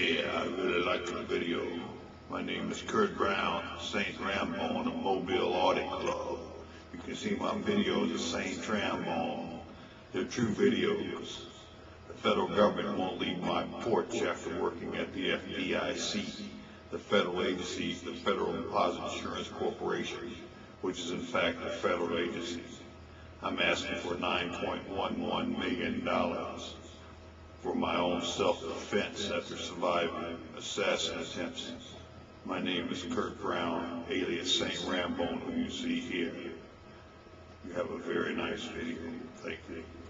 Yeah, I really like the video. My name is Kurt Brown, St. Rambone of Mobile Audit Club. You can see my videos of St. Rambone. They're true videos. The federal government won't leave my porch after working at the FDIC, the federal agency, the Federal Deposit Insurance Corporation, which is in fact a federal agency. I'm asking for $9.11 million for my own self-defense after surviving assassin attempts. My name is Kurt Brown, alias St. Rambone, who you see here. You have a very nice video. Thank you.